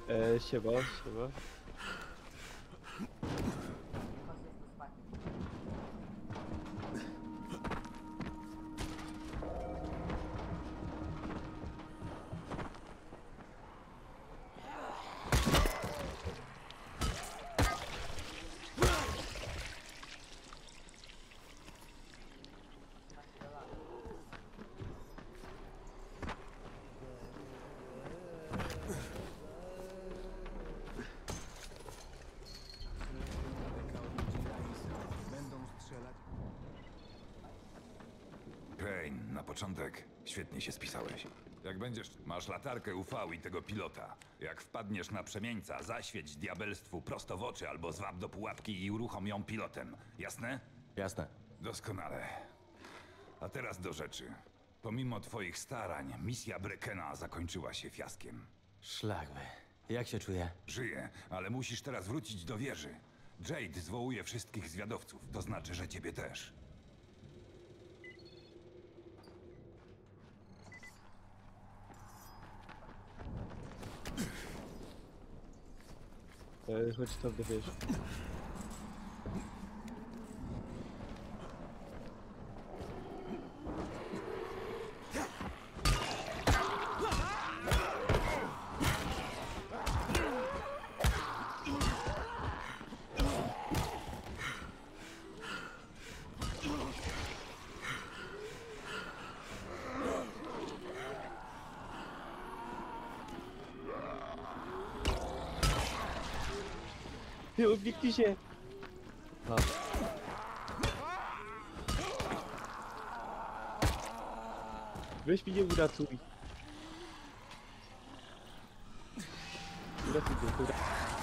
Siema, siema. Crane, na początek świetnie się spisałeś. Jak będziesz, masz latarkę UV i tego pilota. Jak wpadniesz na przemieńca, zaświeć diabelstwu prosto w oczy albo zwab do pułapki i uruchom ją pilotem. Jasne? Jasne. Doskonale. A teraz do rzeczy. Pomimo twoich starań, misja Brekena zakończyła się fiaskiem. Szlak by. Jak się czuję? Żyję, ale musisz teraz wrócić do wieży. Jade zwołuje wszystkich zwiadowców, to znaczy, że ciebie też. Chodź tam do wieży. Ty, odbiegnij się! A. Weź mnie, uratuj. Uratuj mnie, uratuj.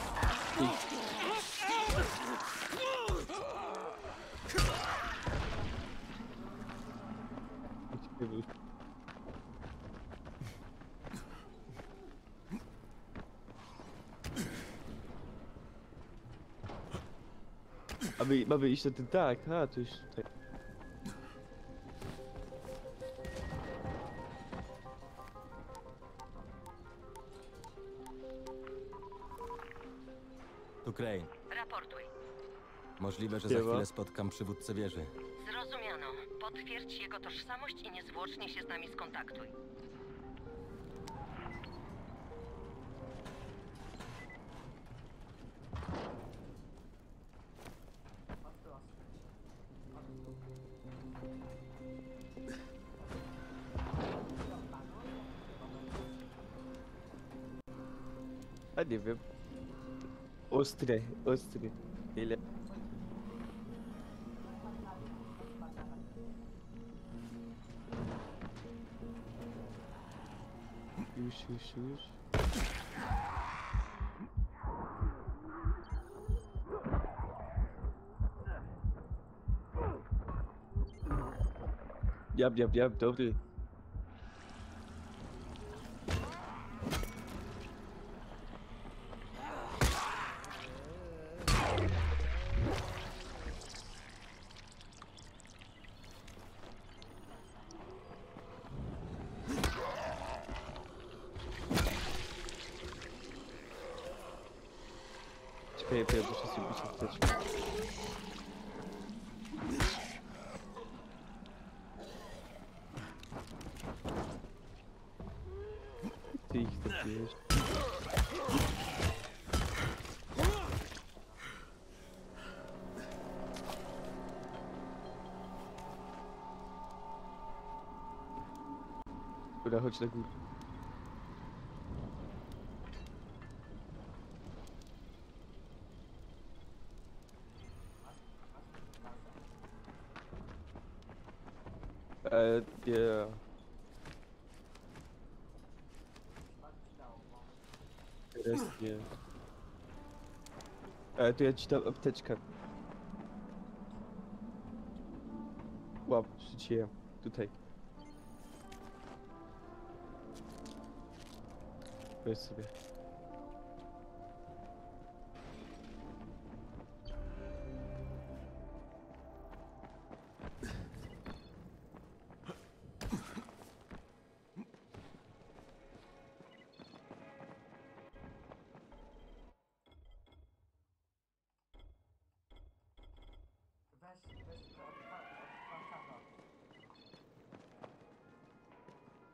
Mamy iść na ten tak, a to już tutaj. Tu Crane. Raportuj. Możliwe, że za Siema. chwilę spotkam przywódcę wieży. Zrozumiano. Potwierdź jego tożsamość i niezwłocznie się z nami skontaktuj. A nie wiem. Ostre, ostre. Ile? Już. Jam, dobry. Czekaj, muszę sobie bić apteczkę. Ty ich zabiłeś. Dobra, chodź na górę. Nie. Teraz nie. To ja ci dam apteczkę. Łap, rzuciłem. Tutaj. Weź sobie.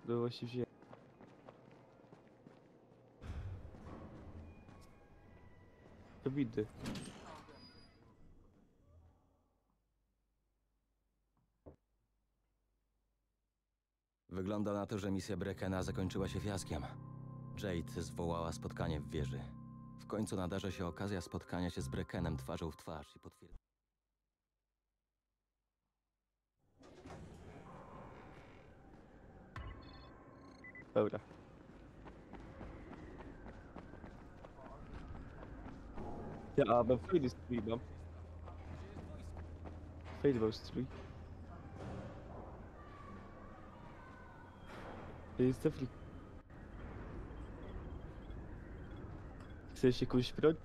No właśnie wziąłem. To widzę. Wygląda na to, że misja Brekena zakończyła się fiaskiem. Jade zwołała spotkanie w wieży. W końcu nadarza się okazja spotkania się z Brekenem twarzą w twarz i potwierdzenia. Dobra. Ja, mam fajny strój mam. Fajny mam strój. To jest Afryka. Chcesz jakąś broń?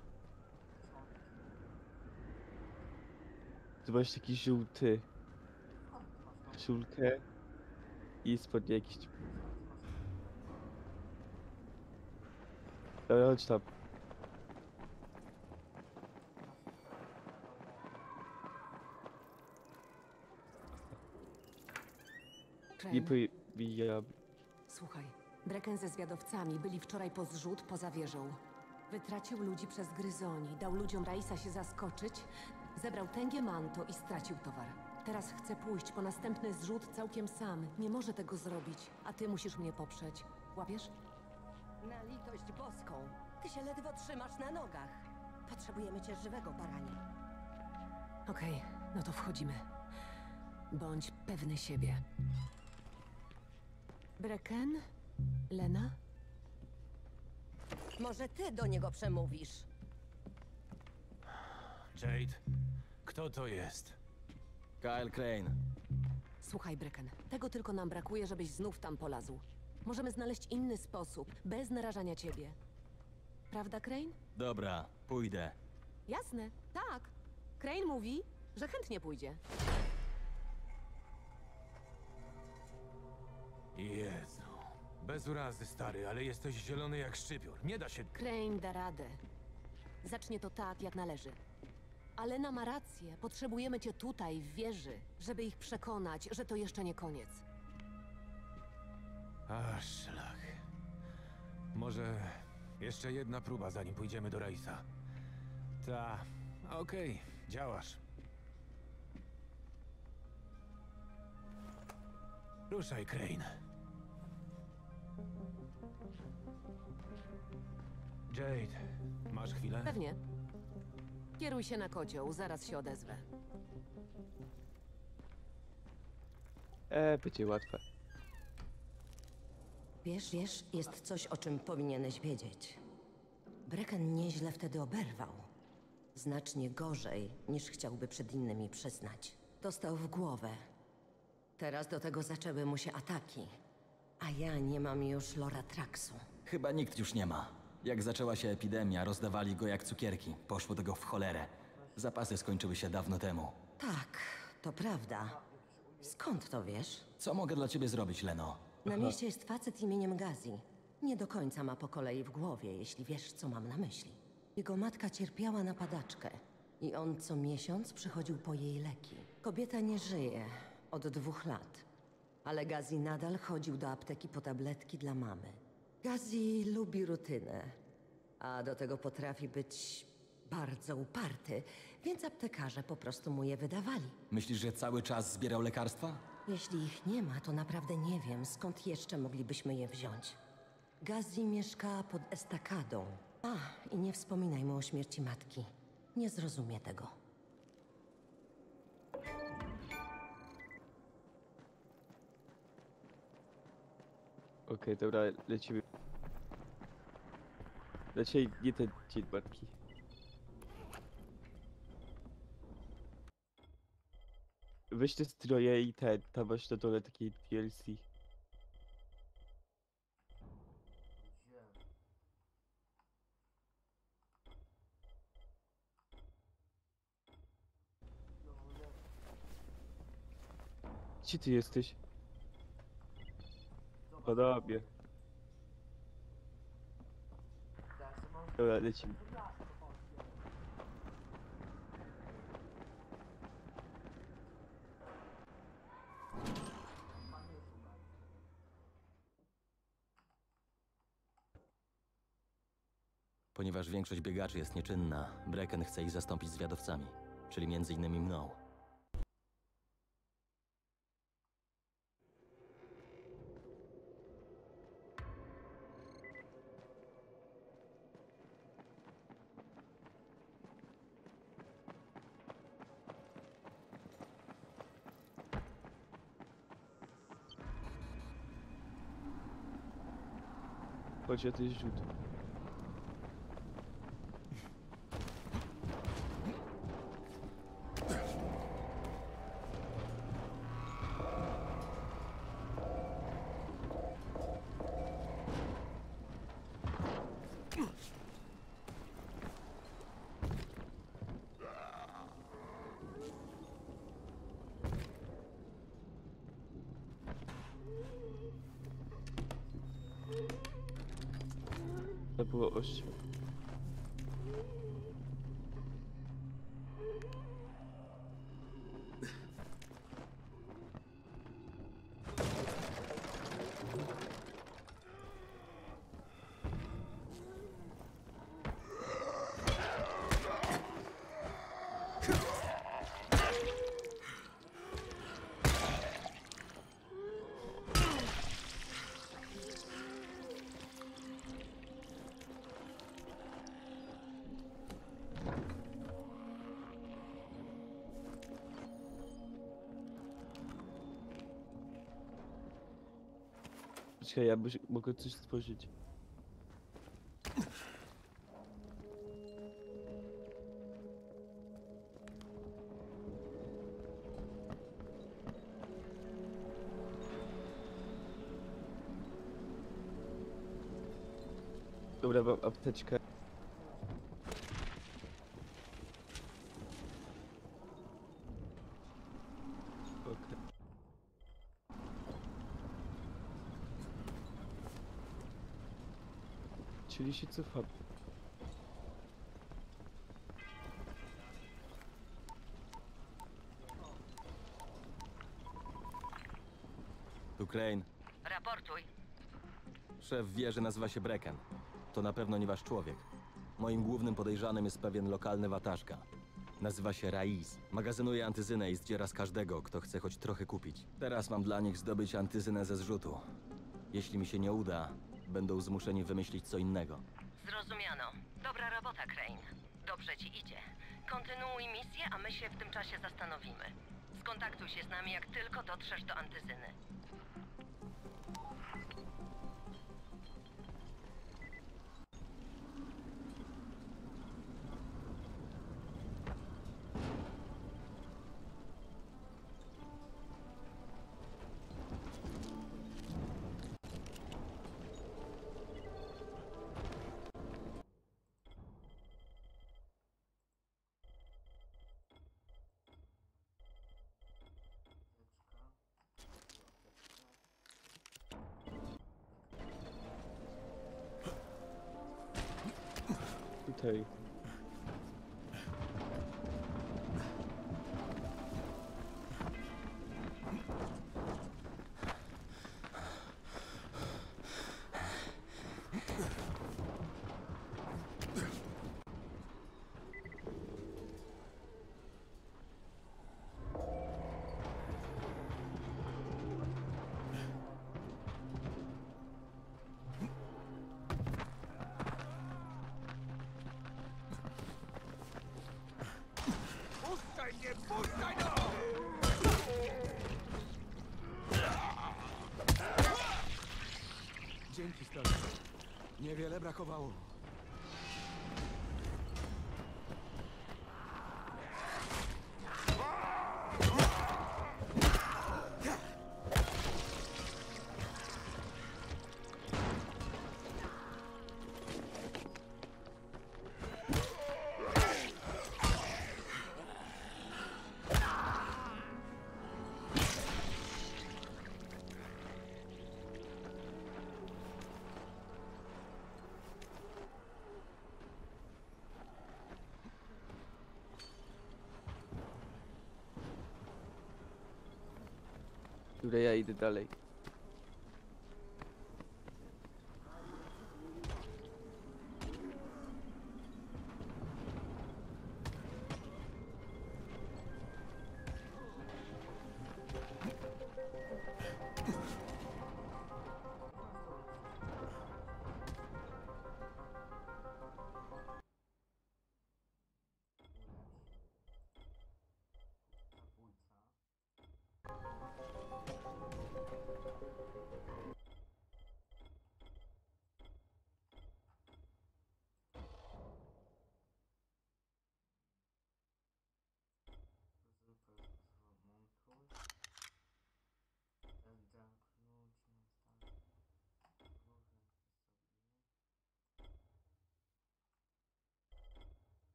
Tu masz taki żółty. Koszulkę. I spodnie jakieś. Dobra, chodź tam. Nie Crane, pobijam. słuchaj. Brecken ze zwiadowcami byli wczoraj po zrzut poza wieżą. Wytracił ludzi przez gryzoni, dał ludziom Raisa się zaskoczyć, zebrał tęgie manto i stracił towar. Teraz chce pójść po następny zrzut całkiem sam. Nie może tego zrobić, a ty musisz mnie poprzeć. Łapiesz? Na litość boską. Ty się ledwo trzymasz na nogach. Potrzebujemy cię żywego, baranie. Okej, no to wchodzimy. Bądź pewny siebie. Brecken? Lena? Może ty do niego przemówisz? Jade, kto to jest? Kyle Crane. Słuchaj, Brecken, tego tylko nam brakuje, żebyś znów tam polazł. Możemy znaleźć inny sposób, bez narażania ciebie. Prawda, Crane? Dobra, pójdę. Jasne, tak. Crane mówi, że chętnie pójdzie. Jezu. Bez urazy, stary, ale jesteś zielony jak szczypior. Nie da się... Crane da radę. Zacznie to tak, jak należy. Alena ma rację. Potrzebujemy cię tutaj, w wieży, żeby ich przekonać, że to jeszcze nie koniec. A, szlak. Może jeszcze jedna próba, zanim pójdziemy do Raisa. Ta... Okej, działasz. Ruszaj, Crane. Jade, masz chwilę? Pewnie. Kieruj się na kocioł, zaraz się odezwę. Będzie łatwe. Wiesz, jest coś, o czym powinieneś wiedzieć. Brecken nieźle wtedy oberwał. Znacznie gorzej, niż chciałby przed innymi przyznać. Dostał w głowę. Teraz do tego zaczęły mu się ataki. A ja nie mam już Loratraksu. Chyba nikt już nie ma. Jak zaczęła się epidemia, rozdawali go jak cukierki. Poszło tego w cholerę. Zapasy skończyły się dawno temu. Tak, to prawda. Skąd to wiesz? Co mogę dla ciebie zrobić, Leno? Na mieście jest facet imieniem Gazi. Nie do końca ma po kolei w głowie, jeśli wiesz, co mam na myśli. Jego matka cierpiała na padaczkę i on co miesiąc przychodził po jej leki. Kobieta nie żyje od 2 lat, ale Gazi nadal chodził do apteki po tabletki dla mamy. Gazi lubi rutynę, a do tego potrafi być bardzo uparty, więc aptekarze po prostu mu je wydawali. Myślisz, że cały czas zbierał lekarstwa? Jeśli ich nie ma, to naprawdę nie wiem, skąd jeszcze moglibyśmy je wziąć. Gazi mieszka pod estakadą. A, i nie wspominaj mu o śmierci matki. Nie zrozumie tego. Okej, dobra, lecimy. Znaczy, nie ten dzień matki. Weź te stroje i tam masz na dole takie DLC. Gdzie ty jesteś? Podobnie. Dobra, lecimy. Ponieważ większość biegaczy jest nieczynna, Brecken chce ich zastąpić zwiadowcami, czyli między innymi mną. Chodzi o ten rzut. To było 8. Czekaj, ja mogę coś stworzyć. Dobra, mam apteczkę. Okej. Czyli się cofam. Tu Crane. Raportuj. Szef wieży nazywa się Brecken. To na pewno nie wasz człowiek. Moim głównym podejrzanym jest pewien lokalny wataszka. Nazywa się Raiz. Magazynuje antyzynę i zdziera z każdego, kto chce choć trochę kupić. Teraz mam dla nich zdobyć antyzynę ze zrzutu. Jeśli mi się nie uda, będą zmuszeni wymyślić co innego. Zrozumiano. Dobra robota, Crane. Dobrze ci idzie. Kontynuuj misję, a my się w tym czasie zastanowimy. Skontaktuj się z nami, jak tylko dotrzesz do antyzyny. Tutaj. Dzięki, stary. Niewiele brakowało. Dobra, ja idę dalej.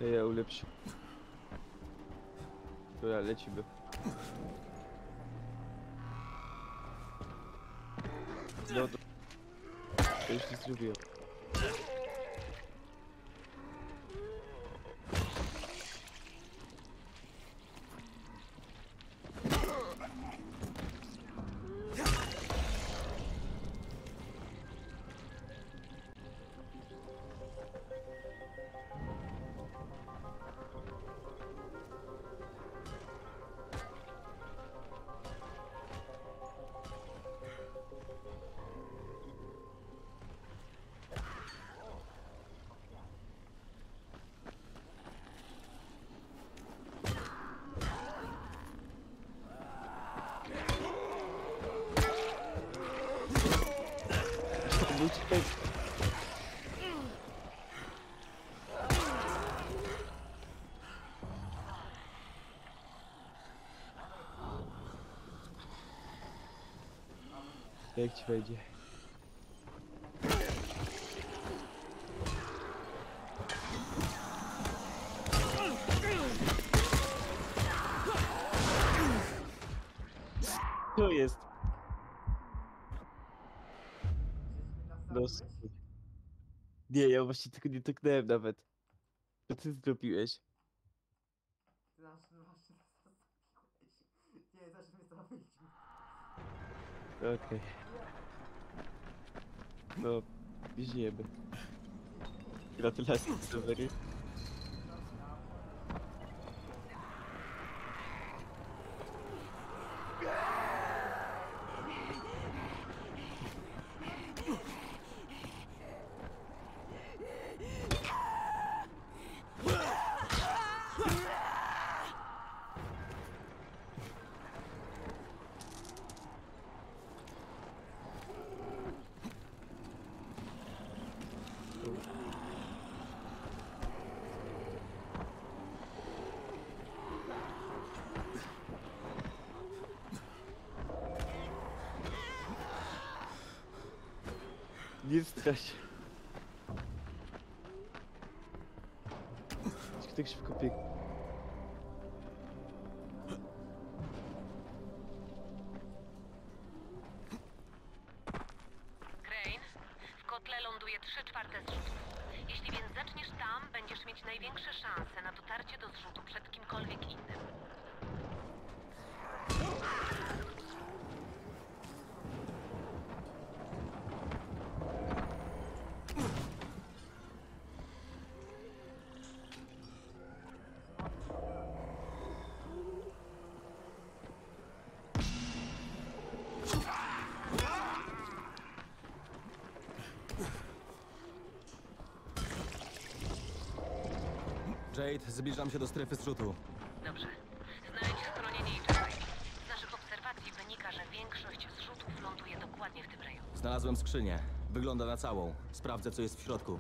To ja ulepszę. Dobra, lecimy. No to już nie zrobiłem. Był tutaj... Jak ci wejdzie? To jest. Dosyć. Nie, ja właśnie tego nie tknąłem nawet. Co ty zrobiłeś? Okej. No, bierzemy. Gratulacje, Severy. Nie strasz się. Tak szybko biegnie. Crane, w kotle ląduje 3/4 zrzutu. Jeśli więc zaczniesz tam, będziesz mieć największe szanse na dotarcie do zrzutu przed kimkolwiek innym. Jade, zbliżam się do strefy zrzutu. Dobrze. Znajdź schronienie i czekaj. Z naszych obserwacji wynika, że większość zrzutów ląduje dokładnie w tym rejonie. Znalazłem skrzynię. Wygląda na całą. Sprawdzę, co jest w środku.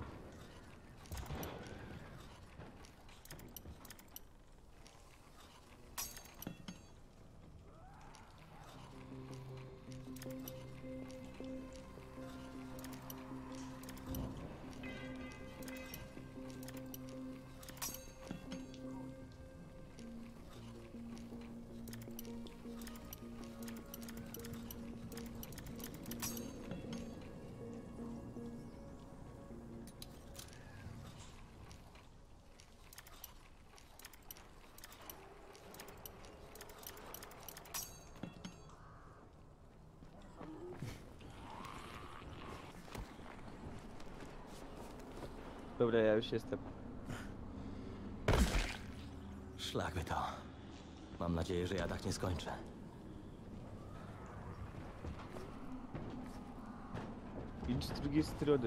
Dobra, ja już jestem. Szlak by to. Mam nadzieję, że ja tak nie skończę. Idź z drugiej strony.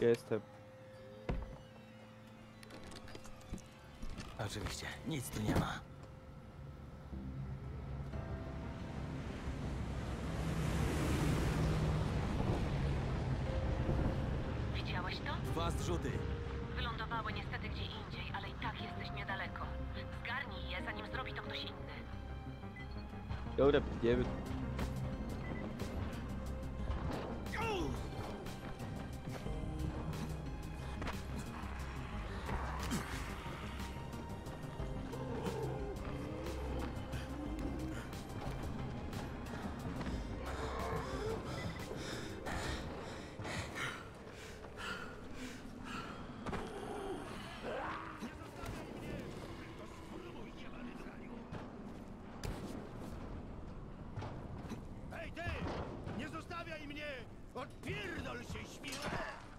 Jestem. Oczywiście, nic tu nie ma. Widziałeś to? 2 zrzuty. Wylądowały niestety gdzie indziej, ale i tak jesteś niedaleko. Zgarnij je, zanim zrobi to ktoś inny. Dobra, biegniemy. Hej ty! Nie zostawiaj mnie! Odpierdol się, świrę!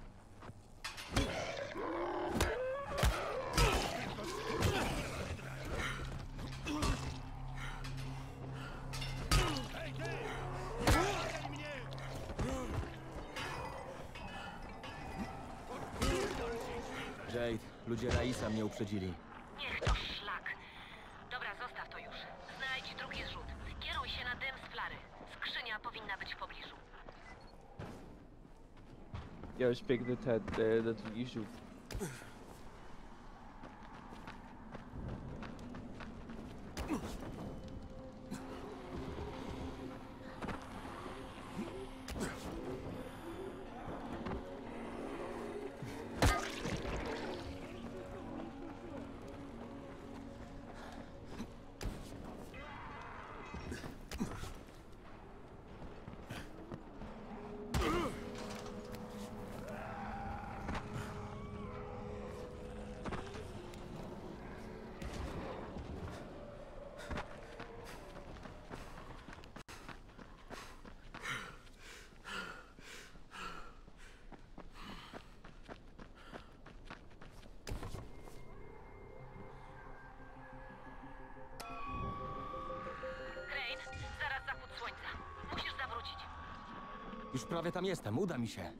Hej ty! Nie zostawiaj mnie! Odpierdol się, świrę! Jade, ludzie Raisa mnie uprzedzili. Niech to szlak. Dobra, zostaw to już. Znajdź drugi zrzut. Kieruj się na dym z flary. Skrzynia powinna być w pobliżu. Ja już biegnę na drugi rzut. Crane, zaraz zachód słońca. Musisz zawrócić. Już prawie tam jestem, uda mi się.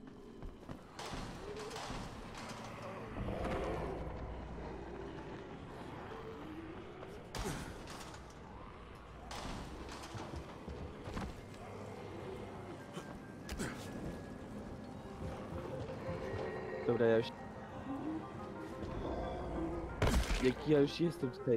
Dobra, ja już... Jaki ja już jestem tutaj.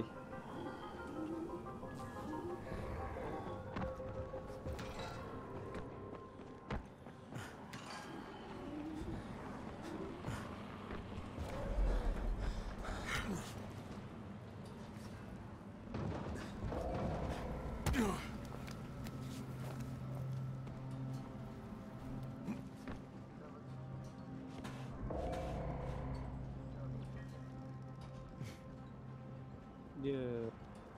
Nie.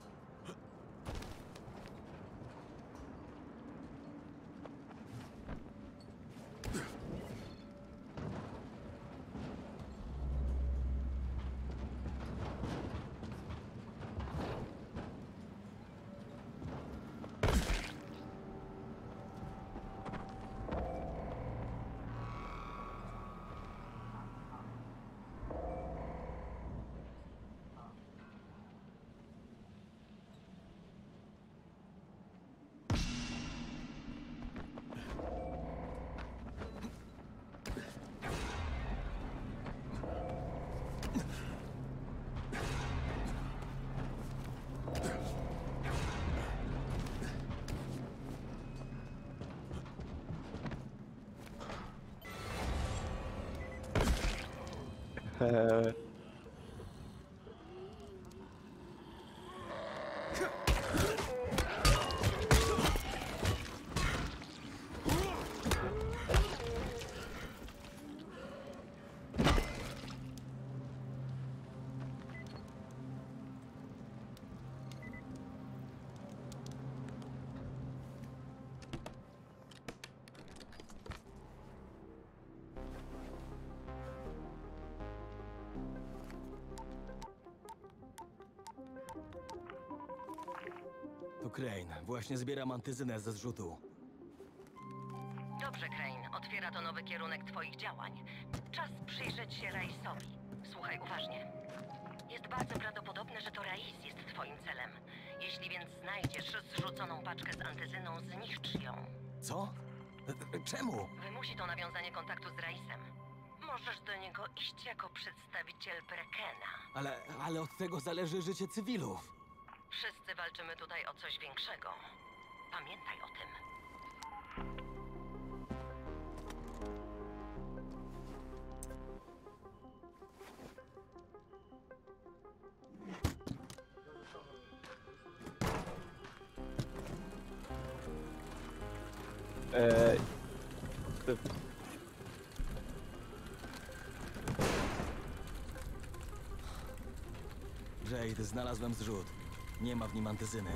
To Crane. Właśnie zbieram antyzynę ze zrzutu. Dobrze, Crane. Otwiera to nowy kierunek twoich działań. Czas przyjrzeć się Raisowi. Słuchaj uważnie. Jest bardzo prawdopodobne, że to Rais jest twoim celem. Jeśli więc znajdziesz zrzuconą paczkę z antyzyną, zniszcz ją. Co? Czemu? Wymusi to nawiązanie kontaktu z Raisem. Możesz do niego iść jako przedstawiciel Brekena. Ale od tego zależy życie cywilów. Wszyscy walczymy tutaj o coś większego. Pamiętaj o tym. To- Jade, znalazłem zrzut. Nie ma w nim antyzyny.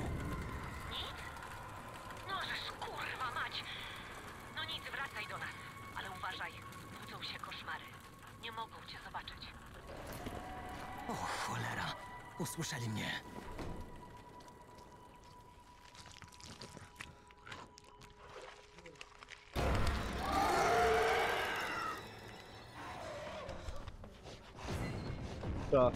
Możesz, kurwa mać! No nic, wracaj do nas. Ale uważaj, budzą się koszmary. Nie mogą cię zobaczyć. O cholera, usłyszeli mnie. To.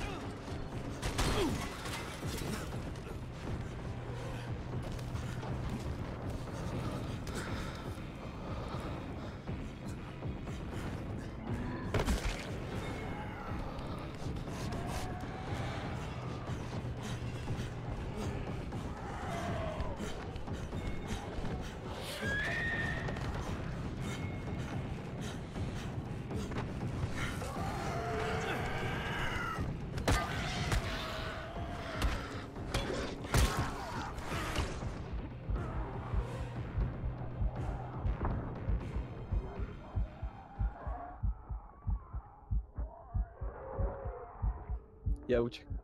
Ja uciekam.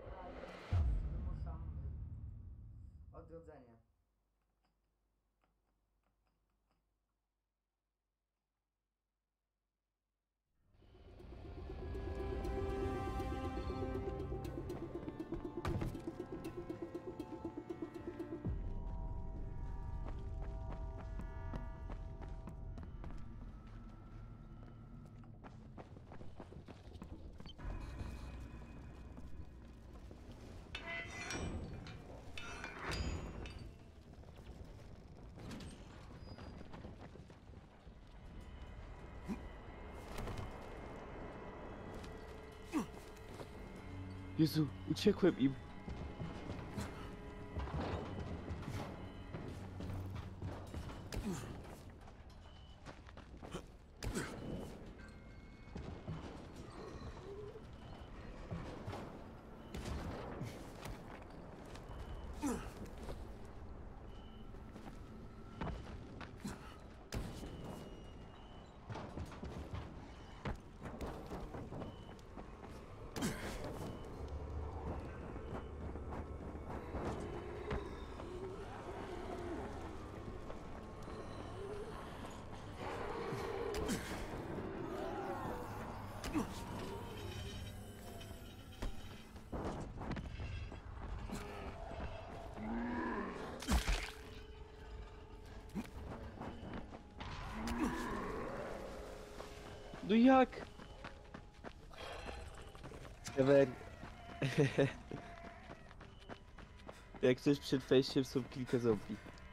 Odrodzenie. Jezu, uciekłem im. No jak? Ewen. Jak coś przed wejściem są kilka zombie.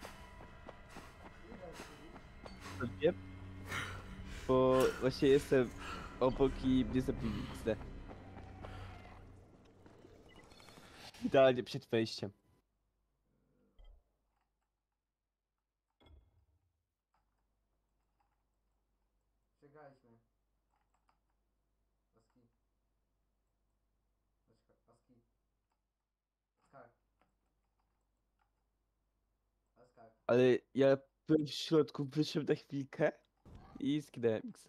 To wiem. Bo właśnie jestem obok i mnie zabili XD. Idealnie przed wejściem. Przegraliśmy. Oski. Oski. Oskar. Oskar. Ale ja byłem w środku, wyszedłem na chwilkę i zginąłem XD.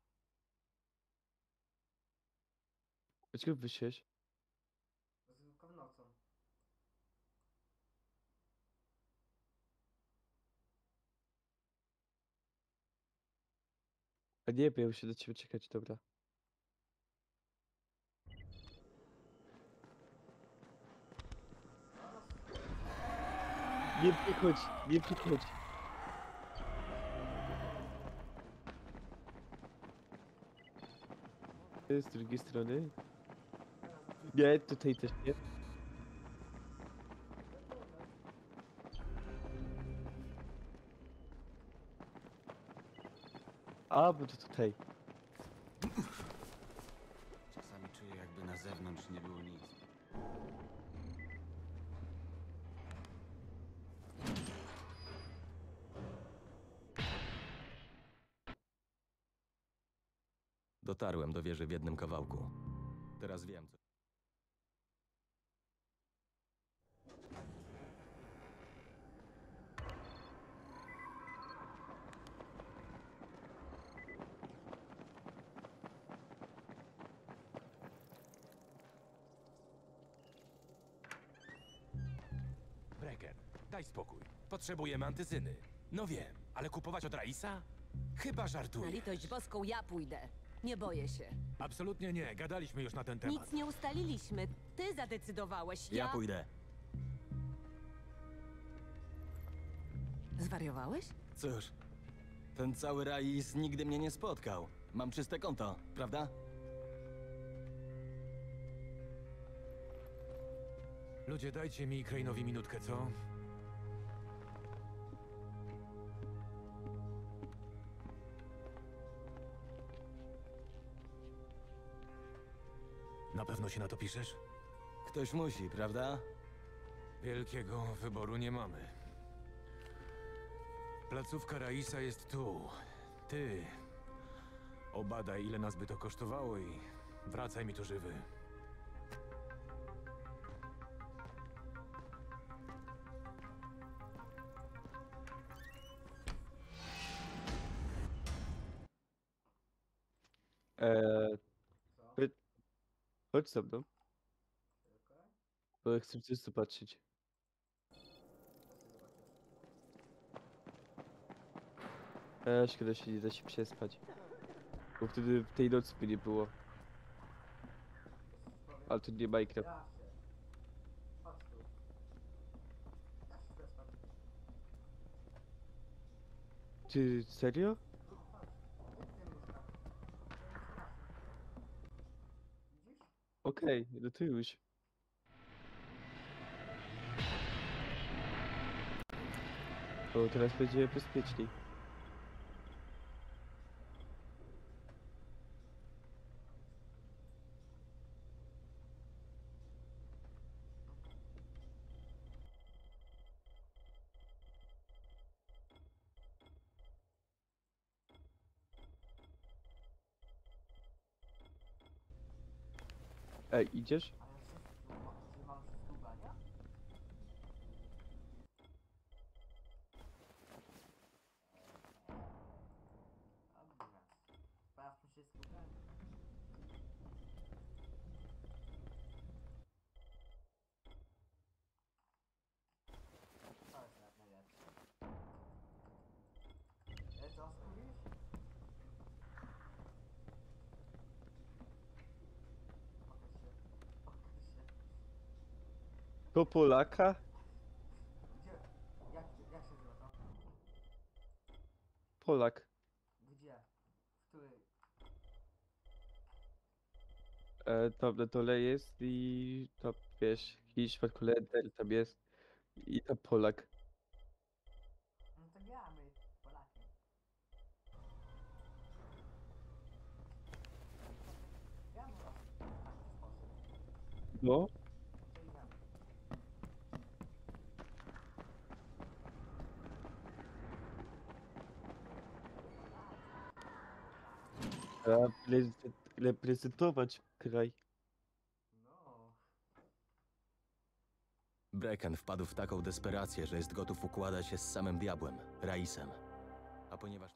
Dlaczego wyszłeś? Zwykłą nocą. A nie, bo ja muszę do ciebie czekać, dobra. Nie przychodź, nie przychodź. z drugiej strony. Nie, tutaj też nie. A, bo to tutaj. Czasami czuję, jakby na zewnątrz nie było nic. Dotarłem do wieży w jednym kawałku. Teraz wiem, co... Brecken, daj spokój. Potrzebujemy antyzyny. No wiem, ale kupować od Raisa? Chyba Na żartuję. litość boską ja pójdę. Nie boję się. Absolutnie nie, gadaliśmy już na ten temat. Nic nie ustaliliśmy. Ty zadecydowałeś. Ja pójdę. Zwariowałeś? Cóż, ten cały Rais nigdy mnie nie spotkał. Mam czyste konto, prawda? Ludzie, dajcie mi i Crane'owi minutkę, co? Na pewno się na to piszesz? Ktoś musi, prawda? Wielkiego wyboru nie mamy. Placówka Raisa jest tu. Ty. Obadaj, ile nas by to kosztowało i wracaj mi tu żywy. Chodź chodź ze mną. Bo chcę coś zobaczyć. Szkoda się nie da się przespać. Bo wtedy w tej nocy by nie było. Ale to nie Minecraft. Chodź tu. Ja się przespam. Ty serio? Widzisz? Okej, no to już. O, teraz będzie bezpieczniej. Ej, idziesz? A ja się czy mam wszystko ubrania? Dobra. Sprawdźmy wszystko ubrania. To jest jak najlepsze. Co, skupisz? Pokaż się. Pokaż się. To Polaka? Gdzie? Jak się nazywa to? Polak. Gdzie? W której? Tam na dole jest i tam wiesz, jakiś przypadku Lender tam jest i tam Polak. No to gramy Polakiem. Gramy w taki sposób. No, Czyli gramy. trzeba reprezentować kraj. No. Brecken wpadł w taką desperację, że jest gotów układać się z samym diabłem, Raisem. A ponieważ...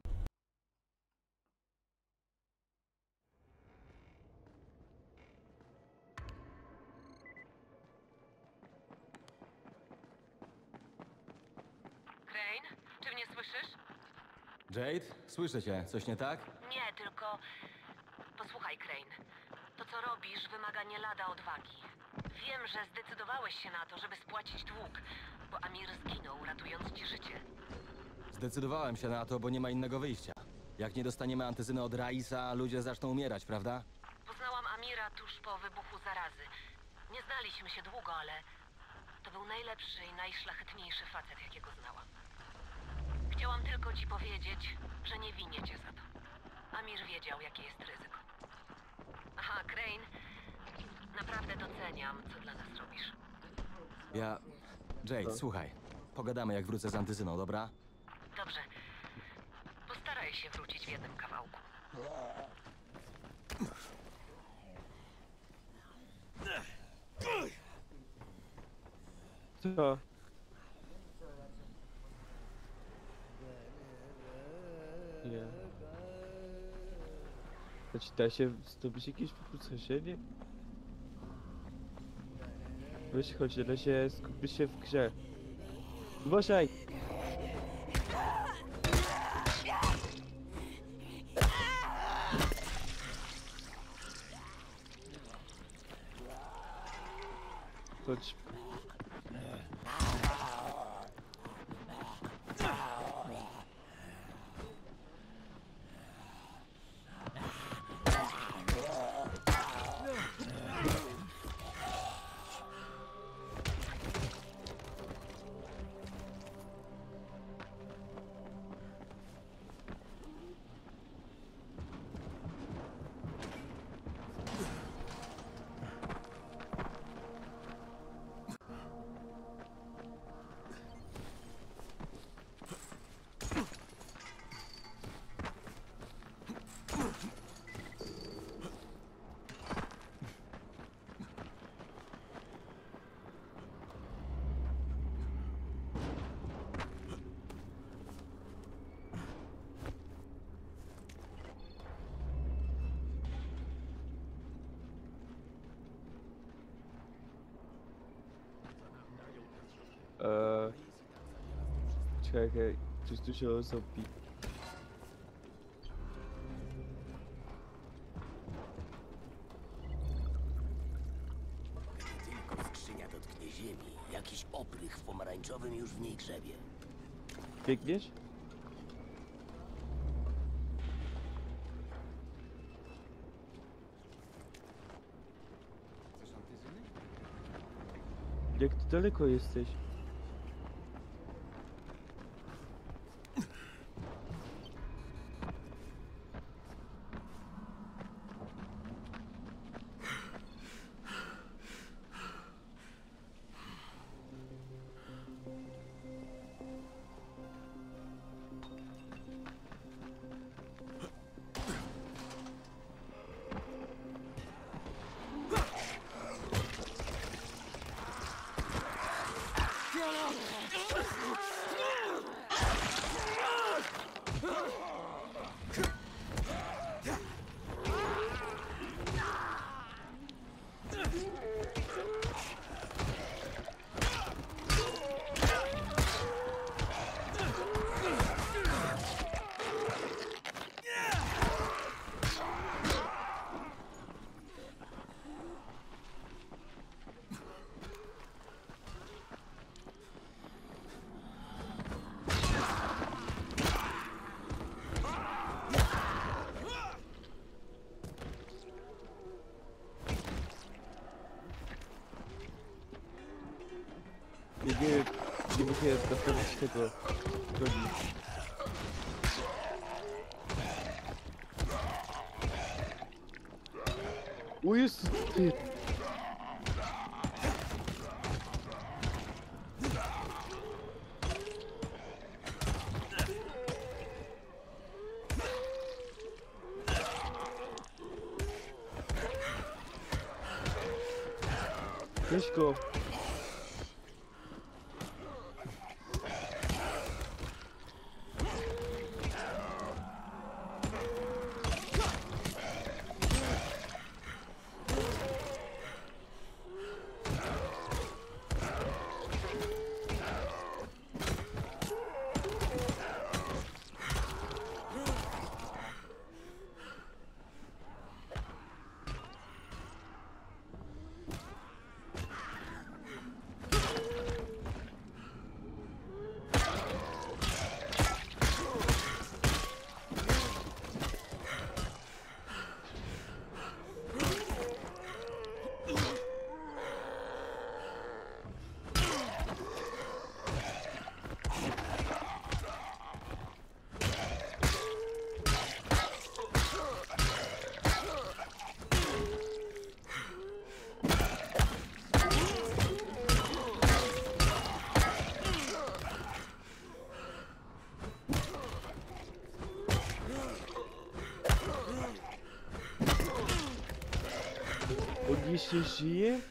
Crane, czy mnie słyszysz? Jade? Słyszę cię. Coś nie tak? Nie, tylko... Posłuchaj, Crane. To, co robisz, wymaga nie lada odwagi. Wiem, że zdecydowałeś się na to, żeby spłacić dług, bo Amir zginął, ratując ci życie. Zdecydowałem się na to, bo nie ma innego wyjścia. Jak nie dostaniemy antyzyny od Raisa, ludzie zaczną umierać, prawda? Poznałam Amira tuż po wybuchu zarazy. Nie znaliśmy się długo, ale to był najlepszy i najszlachetniejszy facet, jakiego znałam. Chciałam tylko ci powiedzieć, że nie winię cię za to. Amir wiedział, jakie jest ryzyko. Aha, Crane, naprawdę doceniam, co dla nas robisz. Jade, słuchaj. Pogadamy, jak wrócę z Antyzyną, dobra? Dobrze. Postaraj się wrócić w jednym kawałku. Co? Nie. Znaczy, da się zdobyć jakieś wyposażenie? Weź chodź, na razie skupmy się w grze. Uważaj! Chodź. Czekaj, coś tu się zombie. Tylko skrzynia dotknie ziemi, jakiś oprych w pomarańczowym już w niej grzebie. Biegniesz? Chcesz antyzyny? Jak ty daleko jesteś? Nie mogę naprawić tego broni. O Jezu, ty! Weź go! Jeszcze żyje?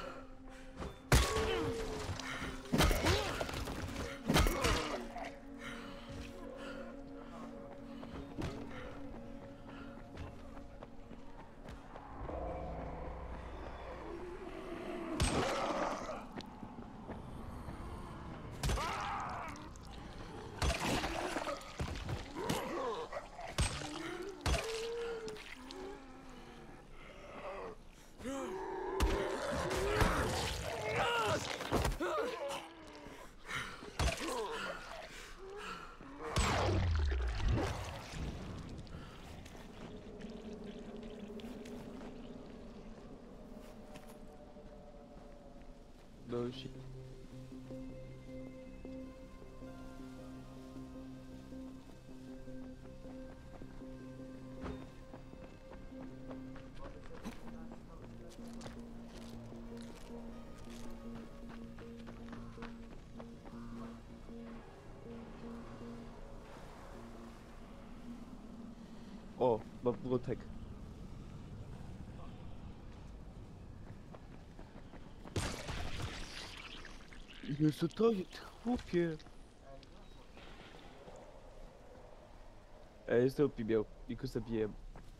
No shit. O, mam młotek. Jezu, to jest chłopie. Zombie miał i go zabiłem.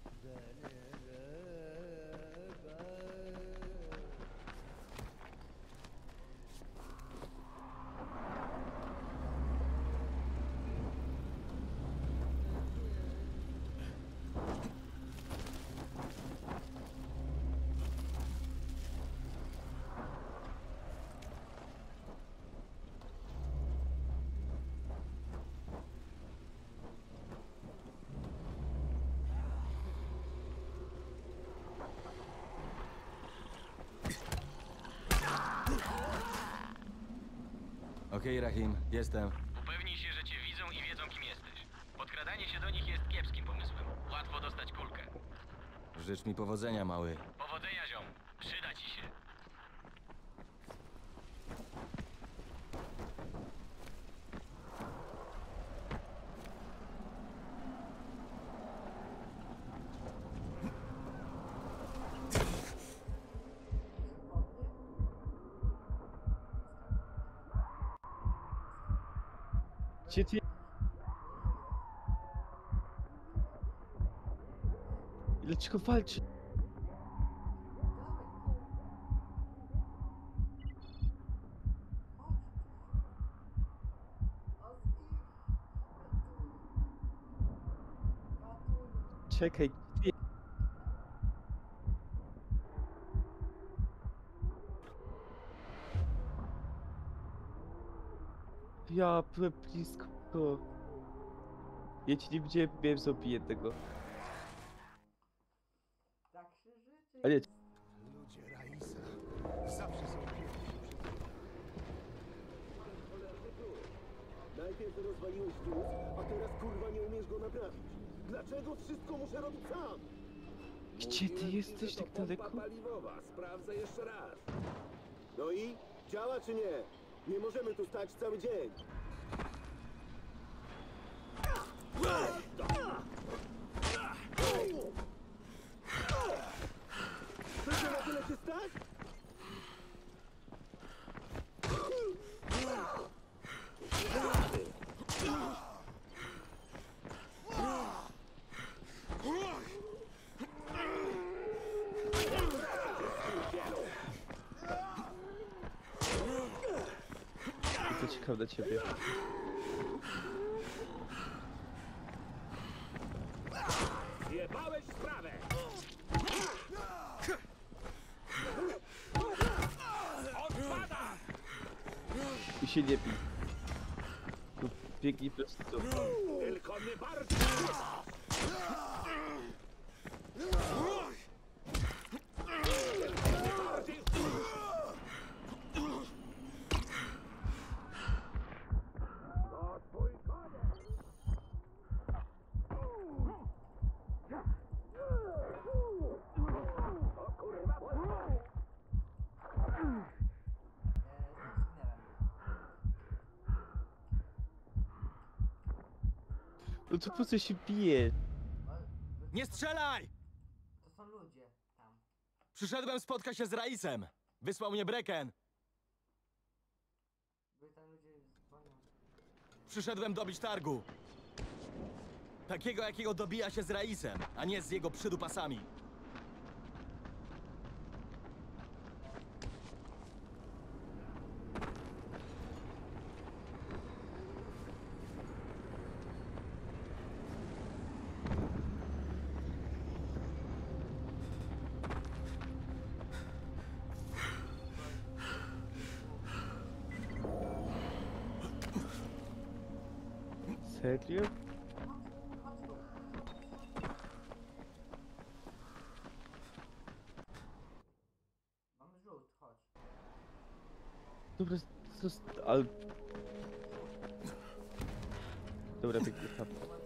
Okej, Rahim, jestem. Upewnij się, że cię widzą i wiedzą, kim jesteś. Podkradanie się do nich jest kiepskim pomysłem. Łatwo dostać kulkę. Życz mi powodzenia, mały. Powodzenia, ziom. Przyda ci się. Gdzie ty? Dlaczego walczy? Czekaj, gdzie? Ja byłem blisko. Ja ci nie widziałem, miałem zombie jednego. Tak się życzy. A nie, Ludzie Raisa zawsze są pierwsi. Najpierw rozwaliłeś wóz, a teraz kurwa nie umiesz go naprawić. Dlaczego wszystko muszę robić sam? gdzie ty jesteś tak daleko? Paliwowa, sprawdzę jeszcze raz. No i? Działa czy nie? Nie możemy tu stać cały dzień. Będzie na tyle się stać? To ciekawe dla ciebie. Zjebałeś sprawę! Odpada! I się nie bij. No, biegnij prosto. Tylko nie bardziej! No to po co się bije? Nie strzelaj! To są ludzie tam. Przyszedłem spotkać się z Raisem! Wysłał mnie Brecken! Byli tam ludzie z bronią. Przyszedłem dobić targu! Takiego, jakiego dobija się z Raisem, a nie z jego przydupasami. Serio? Mamy rzut, chodź. Dobra, ale... Dobra, piękny tam.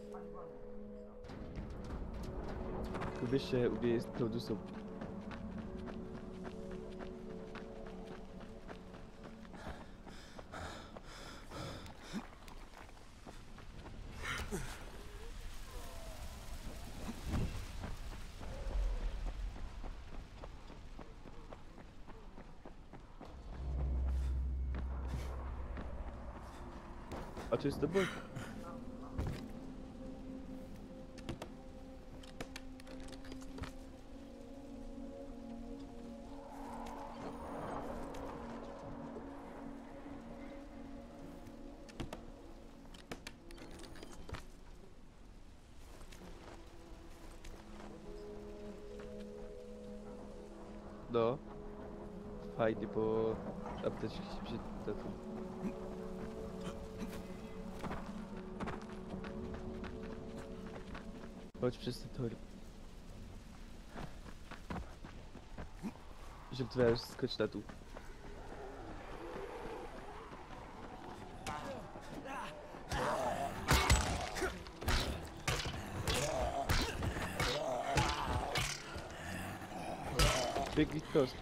Tylko wiesz się, u mnie jest produsą. A to jest to bój. No. Fajnie, bo apteczki się przydadzą. Chodź przez te tory. Żeby teraz skocz na dół. Biegnij wprost.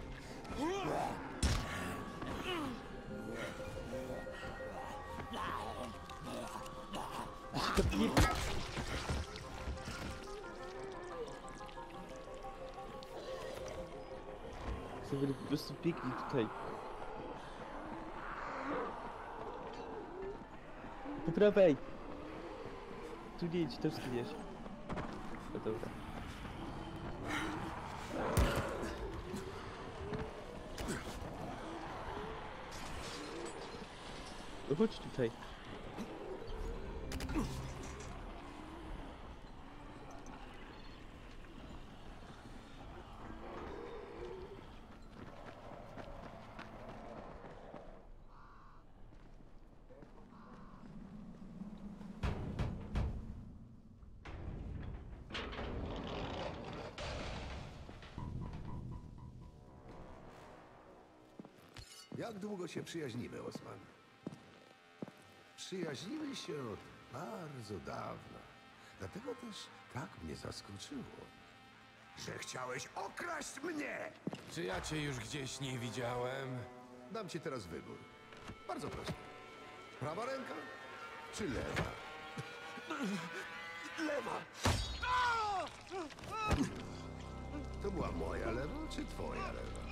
Sobie po prostu biegnij tutaj. Po prawej! Tu nie idź, też zginiesz. No dobra. No chodź tutaj. Jak długo się przyjaźnimy, Osman? Przyjaźnimy się od bardzo dawna. Dlatego też tak mnie zaskoczyło, że chciałeś okraść mnie! Czy ja cię już gdzieś nie widziałem? Dam ci teraz wybór. Bardzo prosty. Prawa ręka czy lewa? Lewa! To była moja lewa czy twoja lewa?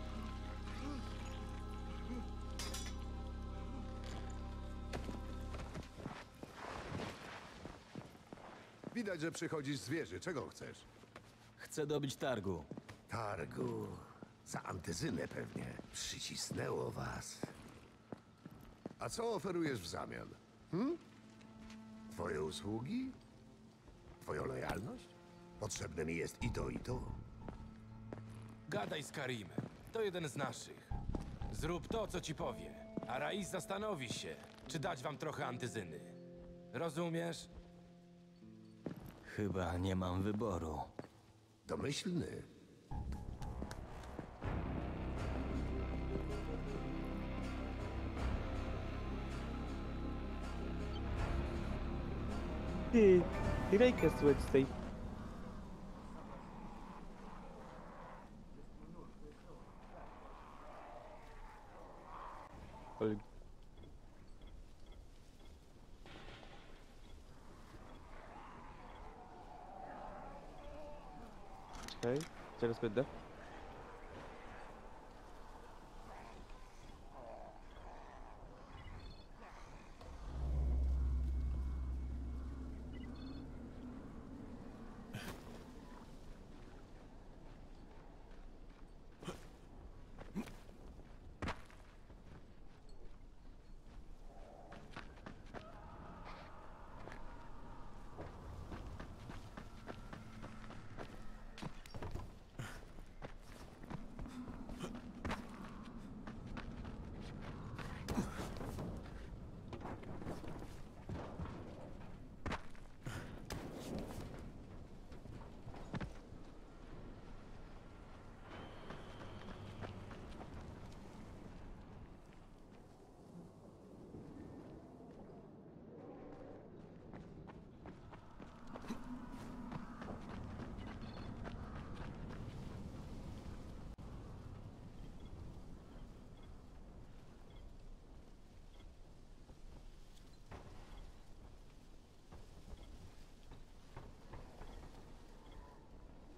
Widać, że przychodzisz z wieży. Czego chcesz? Chcę dobić targu. Targu. Za antyzynę pewnie. Przycisnęło was. A co oferujesz w zamian? Twoje usługi? Twoją lojalność? Potrzebne mi jest i to, i to. Gadaj z Karimem. To jeden z naszych. Zrób to, co ci powie. A Rais zastanowi się, czy dać wam trochę antyzyny. Rozumiesz? Chyba nie mam wyboru. Domyślny. Ty, rękę słyć z tej. Ale... Czekaj, zaraz będę.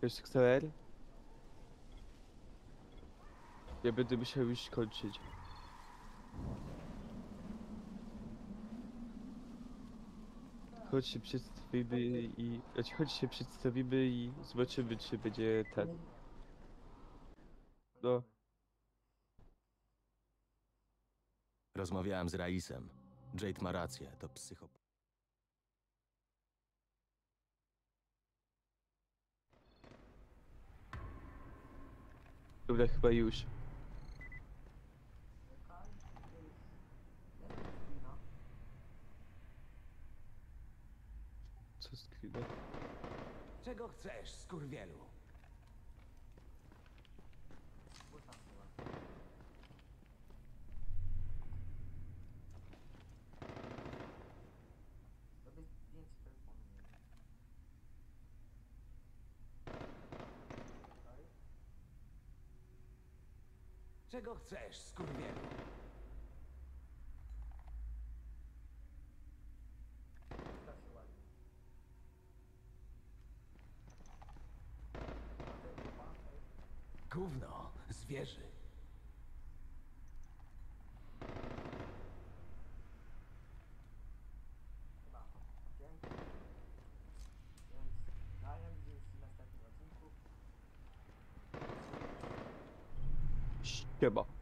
Wiesz, XLR? Ja będę musiał już kończyć. Chodź się przedstawimy i... Znaczy, chodź się przedstawimy i zobaczymy, czy będzie ten... No. Rozmawiałem z Raisem. Jade ma rację, to psychop. Dobra, chyba już. Co screena? Czego chcesz, skurwielu? Czego chcesz, skurwielu? Gówno, zwierzy. Siema.